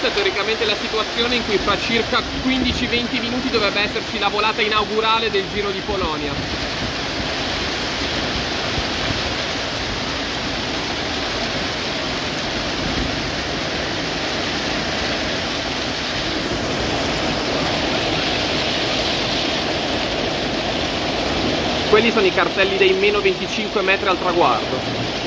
questa è teoricamente la situazione in cui fra circa 15-20 minuti dovrebbe esserci la volata inaugurale del Giro di Polonia. Quelli sono i cartelli dei meno 25 metri al traguardo.